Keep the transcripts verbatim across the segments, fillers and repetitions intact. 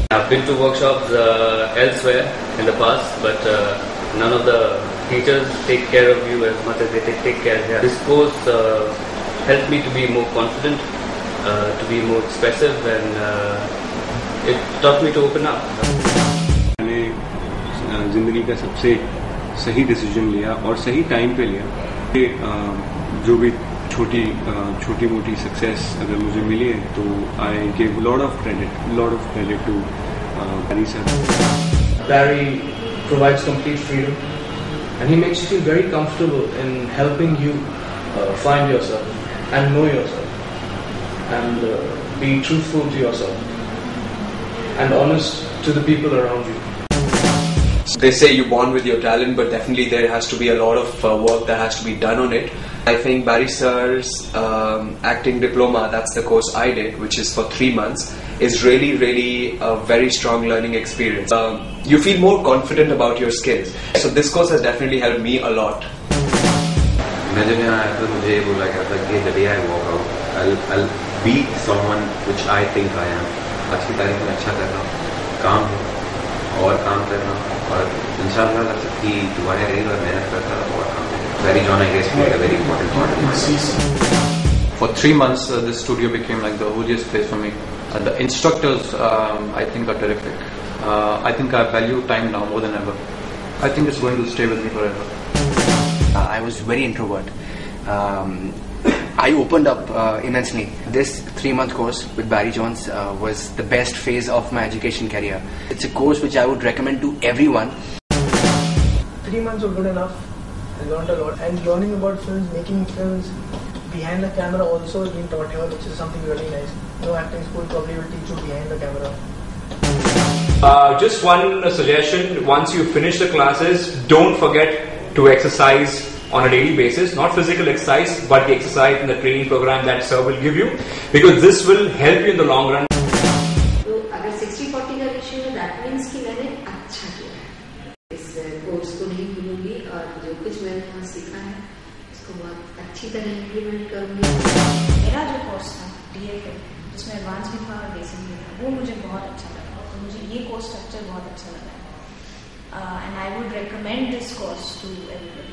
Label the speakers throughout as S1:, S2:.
S1: I've been to workshops uh, elsewhere in the past, but uh, none of the teachers take care of you as much as they take, take care here. This course uh, helped me to be more confident, uh, to be more expressive, and uh, it taught me to open up.
S2: मैंने ज़िंदगी का सबसे सही decision लिया और सही time पे लिया कि जो भी छोटी छोटी मोटी सक्सेस अगर मुझे मिली है तो I give lot of credit lot of credit to Barry sir.
S3: Barry provides complete freedom and he makes you feel very comfortable in helping you uh, find yourself and know yourself and uh, be truthful to yourself and honest to the people around you.
S4: They say you're born with your talent, but definitely there has to be a lot of uh, work that has to be done on it. I think Barry sir's um, acting diploma, that's the course I did, which is for three months, is really, really a very strong learning experience. Um, you feel more confident about your skills. So this course has definitely helped me a lot.
S5: मैं जब यहाँ आया था मुझे ये बोला गया था कि the day I walk out, I'll, I'll be someone which I think I am. आज की तारीख में अच्छा कर रहा हूँ, काम है और काम कर रहा हूँ और इंशाल्लाह अगर सबकी दुआएं रही और मेहनत करता रहा और काम करेगा. Barry John, I guess, played a very important part in my life.
S6: For three months, uh, this studio became like the holiest place for me. Uh, the instructors, um, I think, are terrific. Uh, I think I value time now more than ever. I think it's going to stay with me forever.
S7: Uh, I was very introvert. Um, I opened up uh, immensely. This three-month course with Barry Johns uh, was the best phase of my education career. It's a course which I would recommend to everyone.
S8: Three months were good enough. I learned a lot, and learning about films, making films behind the camera also has been taught here, which is something really nice. No acting school probably will teach you behind the camera.
S9: Uh, just one suggestion: once you finish the classes, don't forget to exercise on a daily basis. Not physical exercise, but the exercise in the training program that sir will give you, because this will help you in the long run.
S10: तो अगर sixty forty का ratio है, that means कि मैंने अच्छा किया है. इस कोर्स को नहीं भूलूंगी और जो कुछ मैंने यहाँ सीखा है उसको बहुत अच्छी तरह इम्प्लीमेंट करूंगी.
S11: मेरा जो कोर्स था डी एफ ए जिसमें एडवांस भी था और बेसिक भी था वो मुझे बहुत अच्छा लगा. तो मुझे ये कोर्स स्ट्रक्चर बहुत अच्छा लगा and I would recommend this course to everybody.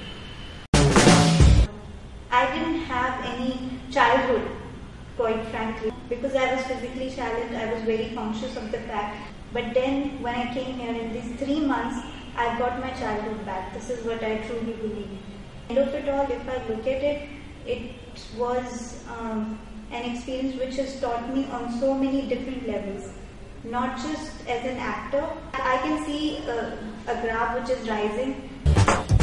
S12: I didn't have any childhood, quite frankly, because I was physically challenged. I was very conscious of the fact. But then, when I came here in these three months, I got my childhood back. This is what I truly believe. End of it all, if I look at it, it was um, an experience which has taught me on so many different levels. Not just as an actor, I can see uh, a graph which is rising.